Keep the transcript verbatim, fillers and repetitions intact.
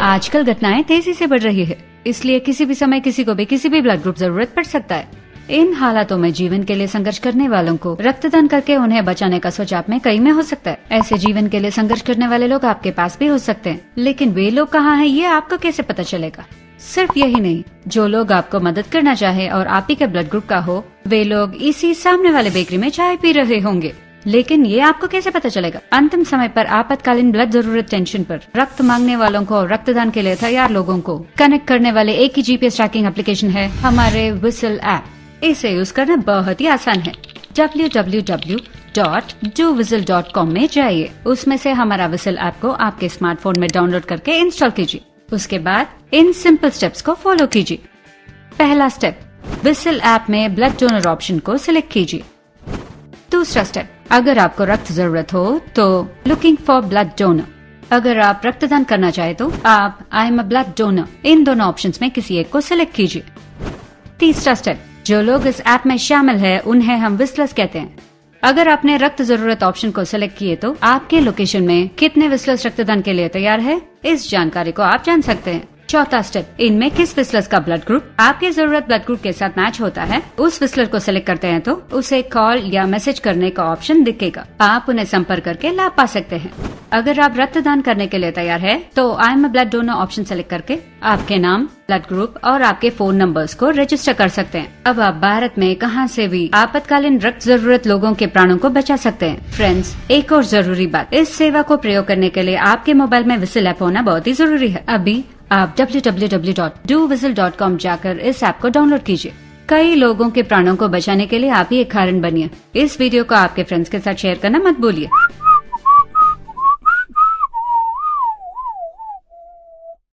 आजकल घटनाएं तेजी से बढ़ रही है, इसलिए किसी भी समय किसी को भी किसी भी ब्लड ग्रुप जरूरत पड़ सकता है। इन हालातों में जीवन के लिए संघर्ष करने वालों को रक्तदान करके उन्हें बचाने का सोच आप में कई में हो सकता है। ऐसे जीवन के लिए संघर्ष करने वाले लोग आपके पास भी हो सकते हैं, लेकिन वे लोग कहाँ हैं ये आपको कैसे पता चलेगा? सिर्फ यही नहीं, जो लोग आपको मदद करना चाहे और आप ही के ब्लड ग्रुप का हो, वे लोग इसी सामने वाले बेकरी में चाय पी रहे होंगे। लेकिन ये आपको कैसे पता चलेगा? अंतिम समय पर आपातकालीन ब्लड जरूरत टेंशन पर रक्त मांगने वालों को और रक्तदान के लिए तैयार लोगों को कनेक्ट करने वाले एक ही जीपीएस ट्रैकिंग एप्लीकेशन है हमारे विसल ऐप। इसे यूज करना बहुत ही आसान है। W W W dot do whistle dot com में जाइए। उसमें से हमारा विसल ऐप को आपके स्मार्टफोन में डाउनलोड करके इंस्टॉल कीजिए। उसके बाद इन सिंपल स्टेप्स को फॉलो कीजिए। पहला स्टेप, विसल ऐप में ब्लड डोनर ऑप्शन को सिलेक्ट कीजिए। दूसरा स्टेप, अगर आपको रक्त जरूरत हो तो लुकिंग फॉर ब्लड डोनर। अगर आप रक्तदान करना चाहे तो आप I am a blood donor इन दोनों ऑप्शंस में किसी एक को सिलेक्ट कीजिए। तीसरा स्टेप, जो लोग इस ऐप में शामिल हैं उन्हें हम विस्लर्स कहते हैं। अगर आपने रक्त जरूरत ऑप्शन को सिलेक्ट किए तो आपके लोकेशन में कितने विस्लर्स रक्तदान के लिए तैयार है, इस जानकारी को आप जान सकते हैं। चौथा स्टेप, इनमें किस विस्लर्स का ब्लड ग्रुप आपके जरूरत ब्लड ग्रुप के साथ मैच होता है, उस विस्लर को सिलेक्ट करते हैं तो उसे कॉल या मैसेज करने का ऑप्शन दिखेगा। आप उन्हें संपर्क करके लाभ पा सकते हैं। अगर आप रक्तदान करने के लिए तैयार है तो I am a blood donor option select करके आपके नाम, ब्लड ग्रुप और आपके फोन नंबर्स को रजिस्टर कर सकते हैं। अब आप भारत में कहां से भी आपातकालीन रक्त जरूरत लोगों के प्राणों को बचा सकते हैं। फ्रेंड्स, एक और जरूरी बात, इस सेवा को प्रयोग करने के लिए आपके मोबाइल में विसल ऐप होना बहुत ही जरूरी है। अभी आप W W W dot do whistle dot com जाकर इस ऐप को डाउनलोड कीजिए। कई लोगों के प्राणों को बचाने के लिए आप ही एक कारण बनिए। इस वीडियो को आपके फ्रेंड्स के साथ शेयर करना मत भूलिए।